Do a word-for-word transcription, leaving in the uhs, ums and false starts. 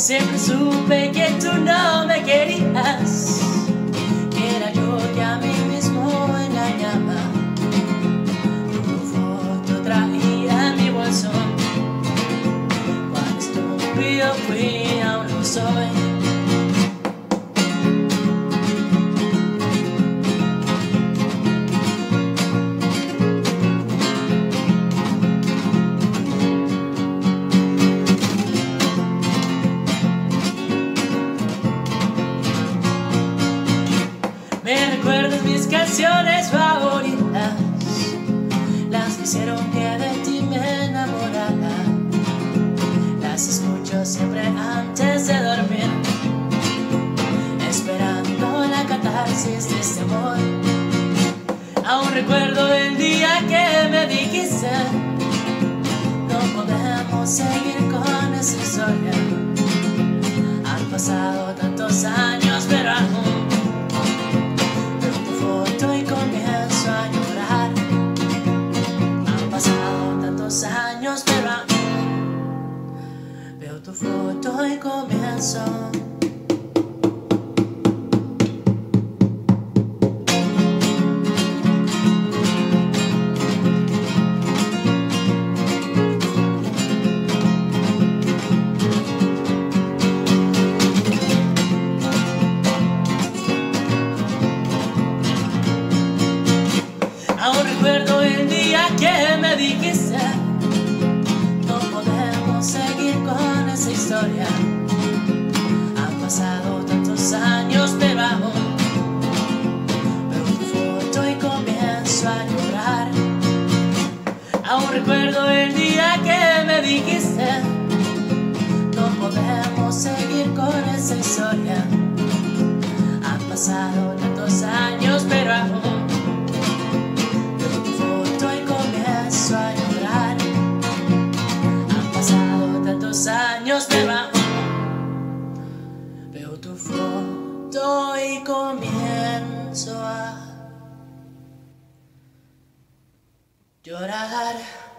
Siempre supe que tú no me querías, que era yo que a mí mismo engañaba. Tu foto traía en mi bolso, cuán estúpido fui, aún lo soy. Me recuerdas mis canciones favoritas, las que hicieron que de ti me enamorara. Las escucho siempre antes de dormir, esperando la catarsis de este amor. Aún recuerdo el día que me dijiste: no podemos seguir con esa historia. Han pasado tantos años, pero aún años, pero aún veo tu foto y comienzo. Aún recuerdo el día que me dijiste: no podemos seguir con esa historia. Han pasado tantos años, pero aún veo tu foto y comienzo a llorar. Aún recuerdo el día que me dijiste: no podemos seguir con esa historia. Han pasado tantos años, pero aún años, pero aún veo tu foto y comienzo a llorar.